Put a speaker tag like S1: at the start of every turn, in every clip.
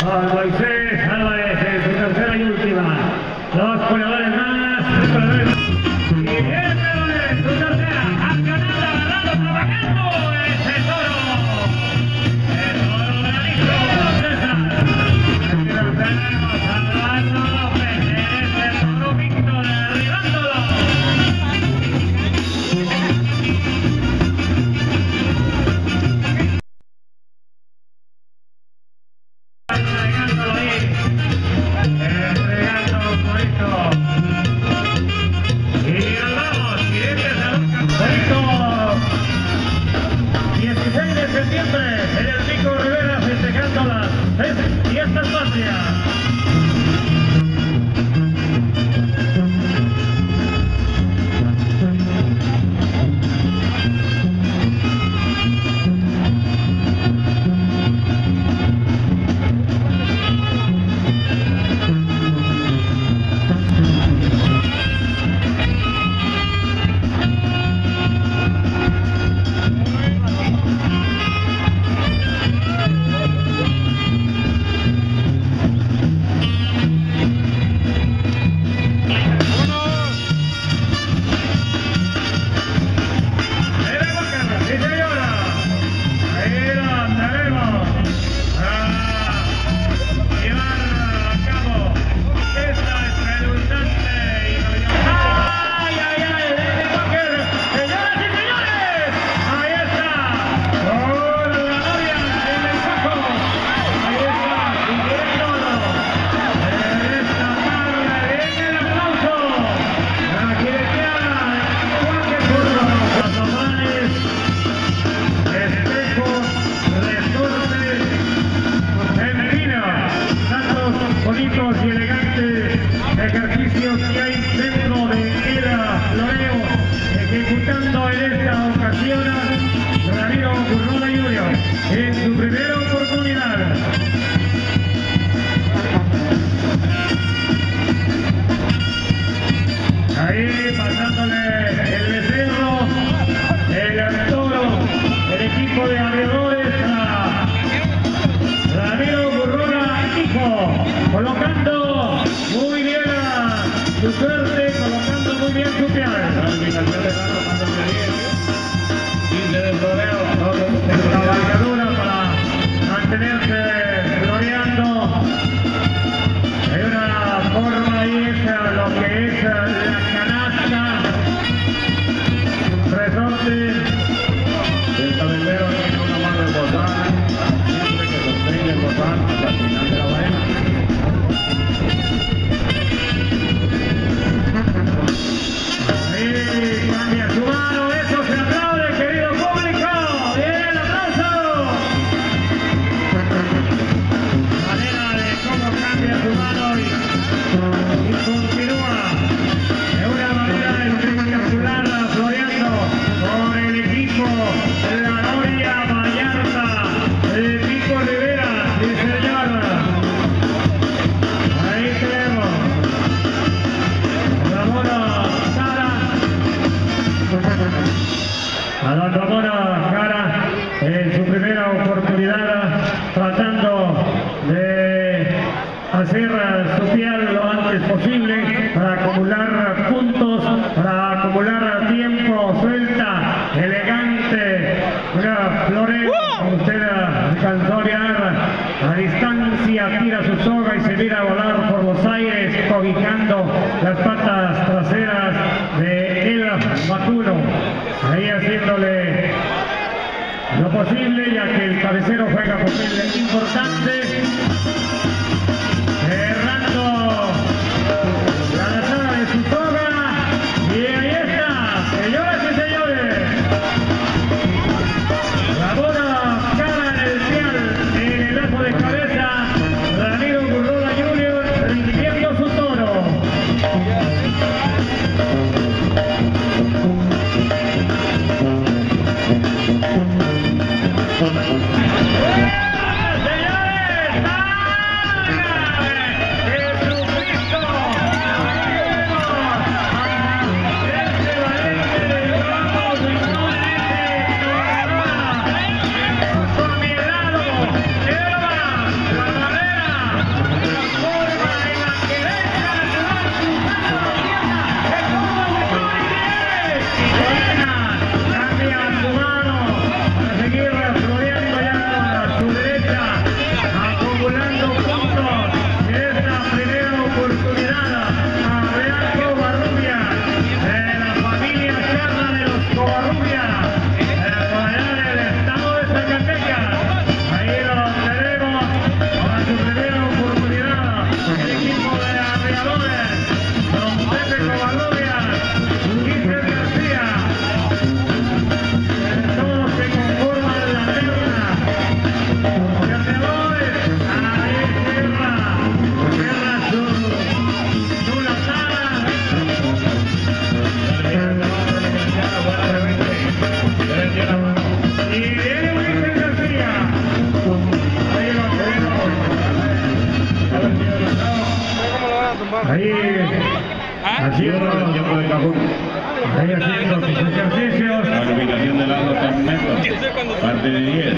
S1: Moisés Álvarez en su tercera y última. Dos corredores más. Y en su tercera. Campeonato agarrado, trabajando ese toro. El toro de la lista. Tenemos a Eduardo López en ese toro Víctor derribándolo. Bonitos y elegantes ejercicios que hay dentro de ELA Floreo, ejecutando en esta ocasión Ramiro Burrola Jr. en su primera oportunidad. Ahí pasándole el becerro, el toro, el equipo de aviadores a Ramiro Burrola, hijo, colocando muy bien su suerte, colocando muy bien su pial. De floreo, de cabalgadura para mantenerse floreando. Hay una forma ahí, lo que es la canasta, resorte. El cabecero tiene una mano de botán, siempre que sostenga el botán hasta el final de la vaina. Ahí cambia su mano, eso se aplaude, querido público. Bien, el aplauso. Manera de cómo cambia su mano y continúa de una manera espectacular floreando con el equipo de la Noria Vallarta, el equipo Rivera, sí señor. Ahí tenemos a la Ramona Jara en su primera oportunidad, tratando de hacer su pial lo antes posible para acumular puntos, para acumular tiempo, suelta, elegante, una floreo, como usted alcanzó a mirar a distancia, tira su soga y se mira a volar por los aires, cobijando las patas traseras de el vacuno, ahí haciéndole lo posible, ya que el cabecero juega papel importante, cerrando la lazada de su soga, y ahí está, señoras y señores, Ramona Jara en el pial, en el ajo de cabeza, Ramiro Burrola Jr. rindiendo su toro. Señores, Ahí haciendo sus ejercicios.
S2: La ubicación de lado Carneto, parte de 10.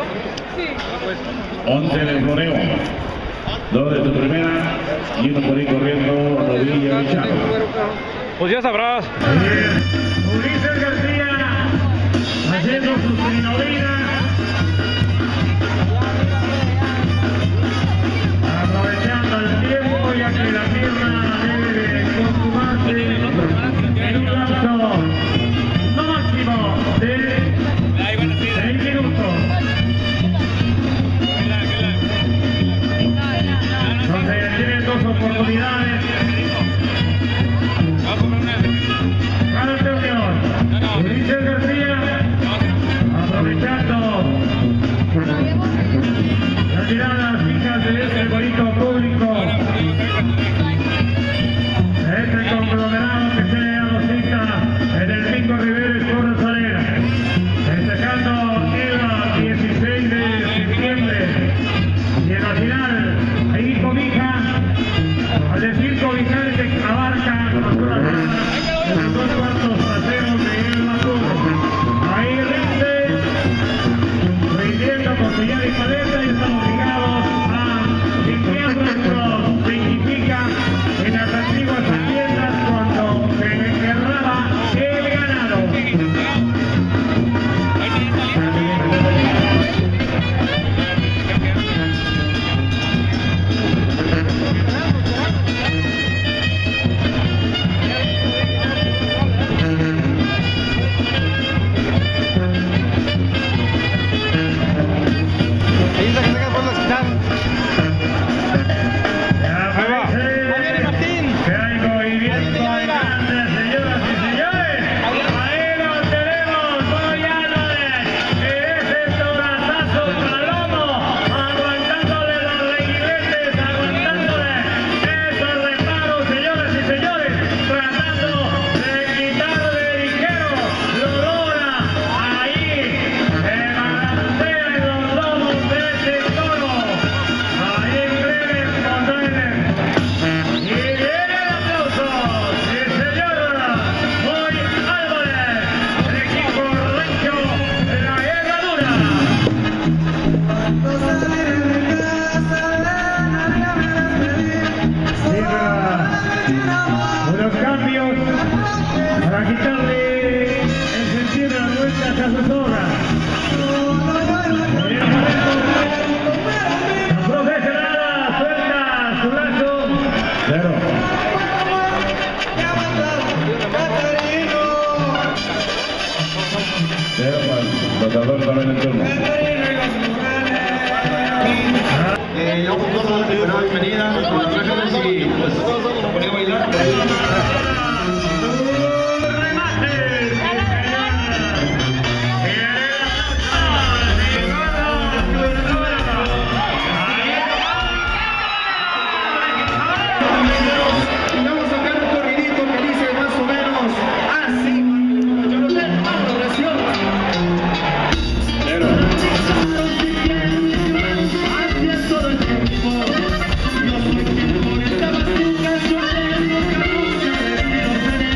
S2: 11 del Floreo. 2 de su primera y uno por ahí corriendo Rodilla y Chavo.
S3: Pues ya sabrás.
S1: Ulises García haciendo sus trinolinas. Aprovechando el tiempo ya que la tierra debe de consumarse en un lapso no máximo de 6 minutos. Donde tienen 2 oportunidades. Para el campeón, Ulises García, aprovechando las miradas fijas de este bonito público, este conglomerado que se adosita en el Pico Rivera Sport Arena, festejando el 16 de septiembre, y en la final, ahí cobija, al decir cobijar que abarca los corazones de los 2 cuartos traseros de El Maturo. Ahí rindiendo con señal y paleta, y están obligados a limpiar nuestros significa en las antiguas haciendas cuando se enterraba el ganado. Para quitarle el sentido de la vuelta a Casasora. La profesional suelta su brazo. 0.
S2: Tratador también en turno.
S4: Yo con todo la bienvenida con las imágenes y pues se ponía a bailar. Vamos a sacar un corridito que dice más o menos así. Yo no tengo más progresión.
S2: 0.
S4: Yo soy quien por esta basura, yo tengo capucha, vestido sereno.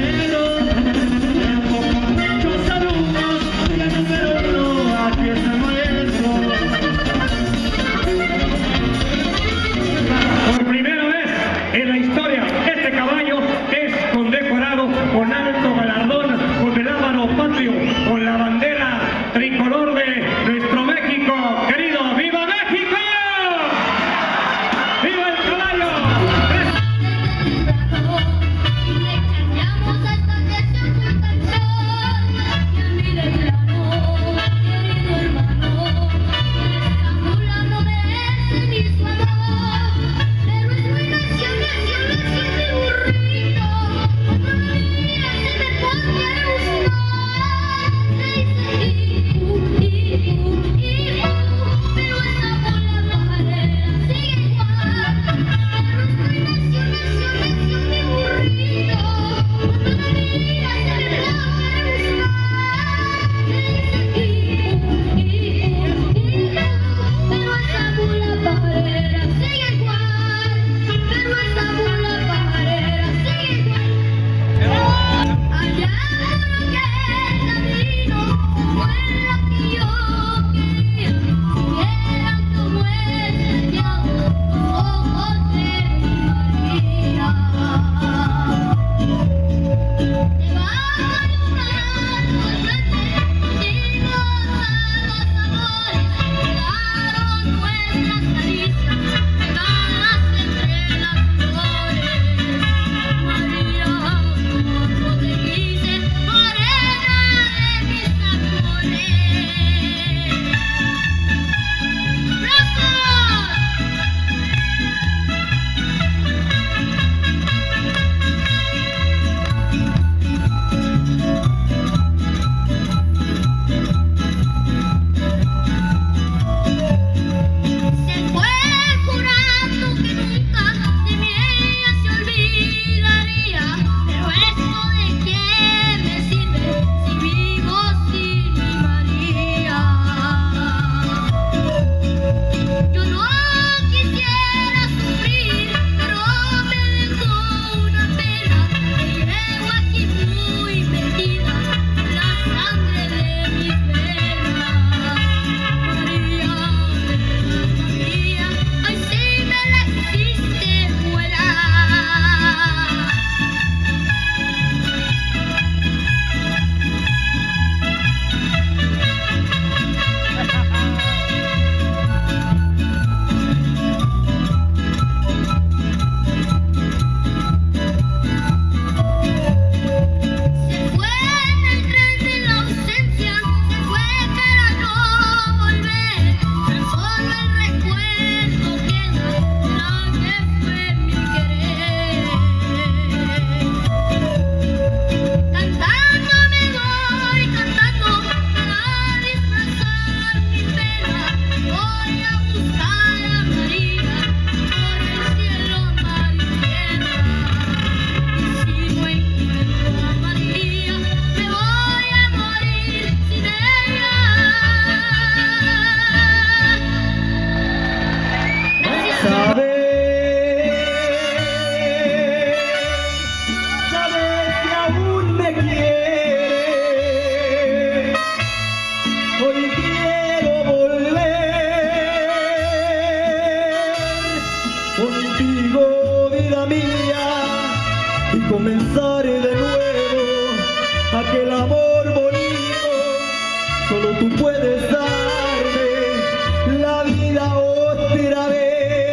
S5: contigo, vida mía, y comenzar de nuevo aquel amor bonito. Solo tú puedes darme la vida otra vez.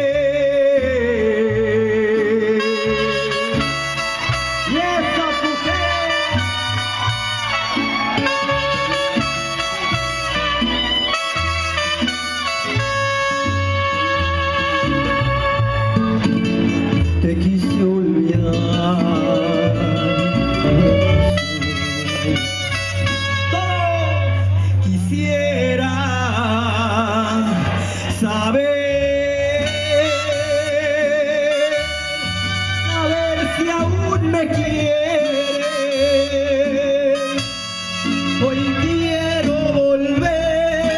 S5: Y esa te quise olvidar. Todos quisiera saber si aún me quieres. Hoy quiero volver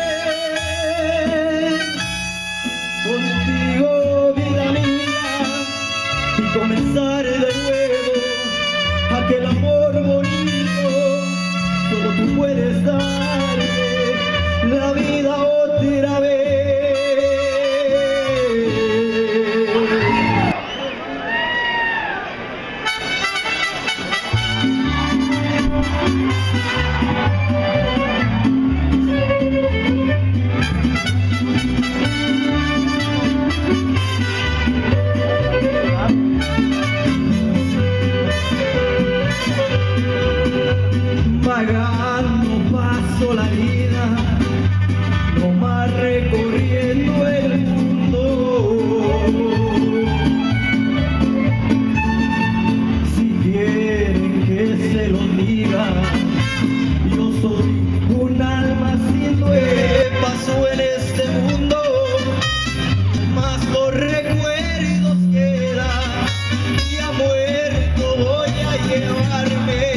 S5: contigo, vida mía, y comenzar de nuevo aquel amor bonito. Solo tú puedes darme la vida otra vez. Vagando paso la vida, nomás recorriendo el mundo. Si quieren que se lo diga, yo soy un alma sin dueño. Paso en este mundo, más los recuerdos quedan, y a muerto voy a llevarme.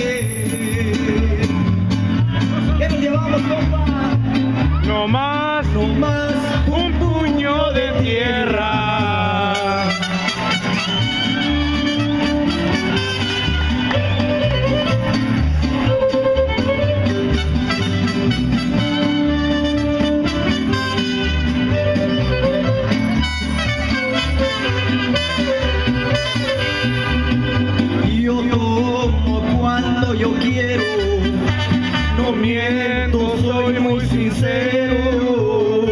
S3: No más un puño de tierra.
S5: Yo tomo cuando yo quiero, no miento, soy muy sincero.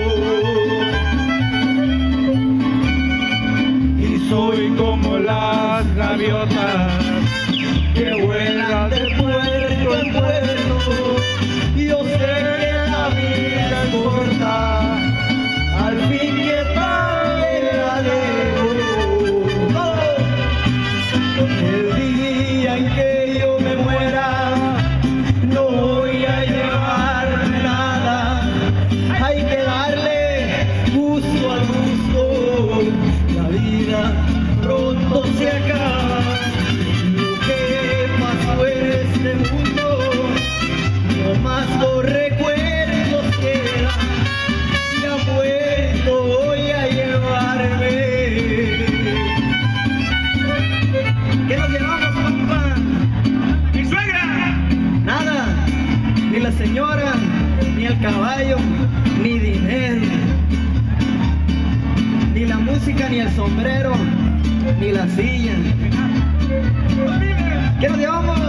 S3: Y soy como las gaviotas
S5: Que vuelan de puerto en puerto. Yo sé que la vida es corta, al fin que también la debo. El día en que yo me muera, no voy a llevarme nada. Hay que darle gusto al gusto. La vida pronto se acaba. Lo que pasó en este mundo, no más los recuerdos quedan. Ya muerto voy a llevarme. ¿Qué nos llevamos, compa?
S3: ¡Mi suegra!
S5: Nada, ni la señora, ni el caballo, ni dinero, ni la música, ni el sombrero, ni la silla. ¿Qué nos llevamos?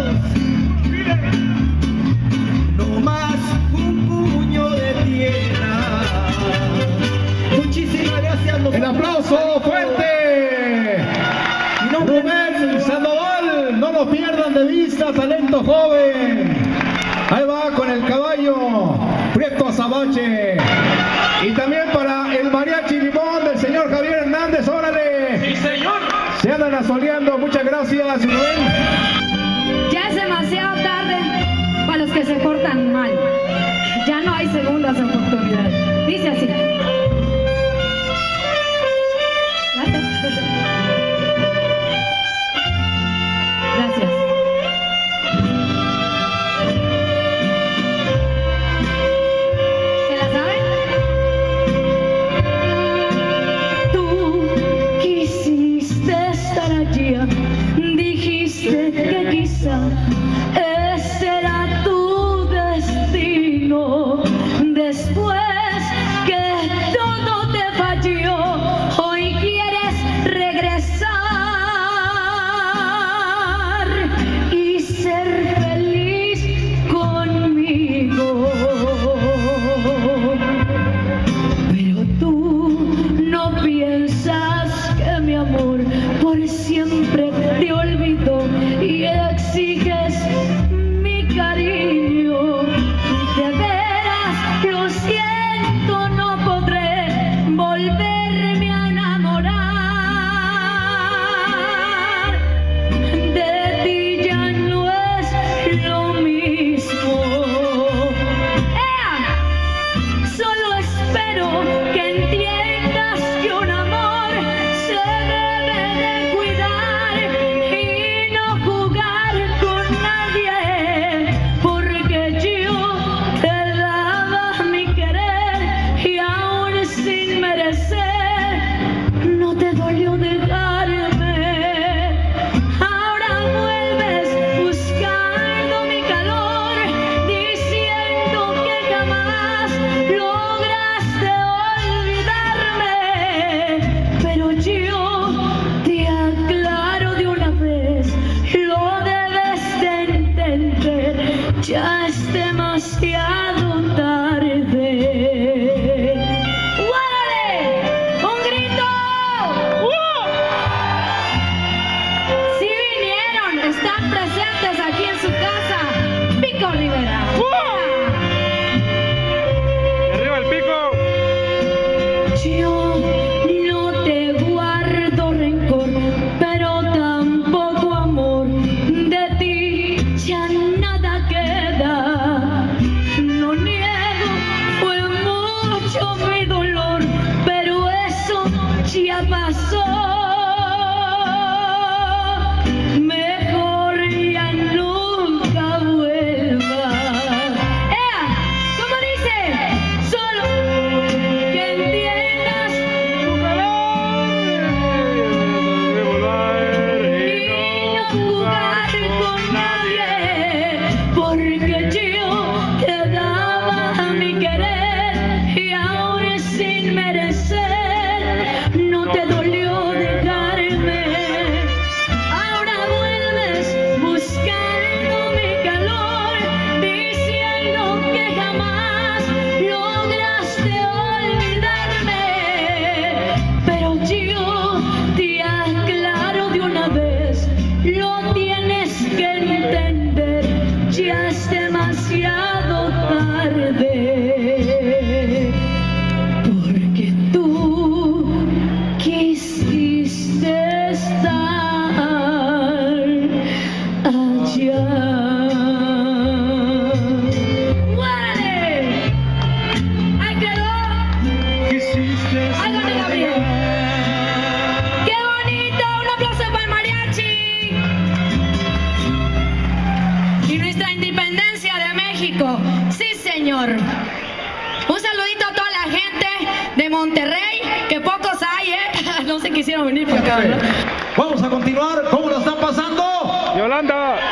S5: No más un puño de tierra. Muchísimas gracias.
S4: El aplauso fuerte. Rubén Sandoval, no lo pierdan de vista, talento joven. Ahí va con el caballo Prieto Azabache. Y también para el mariachi limón del señor Javier Hernández, órale.
S3: ¡Sí, señor!
S4: Se andan asoleando, muchas gracias, Rubén.
S6: Ya es demasiado tarde para los que se portan mal. Ya no hay segundas oportunidades. Dice así. Gracias. ¿Se la saben? Tú quisiste estar allí, dijiste que quizá ese era tu destino. Después que por siempre te olvido y exiges mi cariño. De veras lo siento, no podré volverme a enamorar. De ti ya no es lo mismo. Solo espero que entiendas que un amor se debe de cuidar y no jugar con nadie, porque yo te daba mi querer y aún sin merecer no te dolió dejarme. Ahora vuelves buscando mi calor, diciendo que jamás lograste olvidarme, pero yo te aclaro de una vez, lo debes de entender, ya es demasiado tarde. ¡Guárale! ¡Un grito! Sí vinieron, están presentes aquí en su casa, Pico Rivera.
S3: ¡Arriba el pico!
S6: Yo no te guardo rencor, pero tampoco amor. De ti ya nada queda. No niego, fue mucho mi dolor, pero eso ya pasó. Mejor ya nunca vuelvas. ¿Cómo dice? Solo que entiendas
S3: ¡Tu calor! De volar
S6: y no jugar con nadie, porque yo te daba mi querer y ahora sin merecer no te dolió dejarme. Ahora vuelves buscando mi calor, diciendo que jamás lograste olvidarme, pero yo te aclaro de una vez, lo tienes que entender, ya es demasiado tarde, porque tú quisiste estar allá. ¡Guárale! ¡Ahí quedó!
S3: Quisiste
S6: ¡Ay, don Gabriel! ¡Qué bonito! ¡Un aplauso para el mariachi! Y nuestra independencia de México. Sí, señor. Un saludito a toda la gente de Monterrey, que pocos hay, no se quisieron venir para acá, ¿verdad?
S4: Vamos a continuar. ¿Cómo lo están pasando?
S3: ¡Yolanda!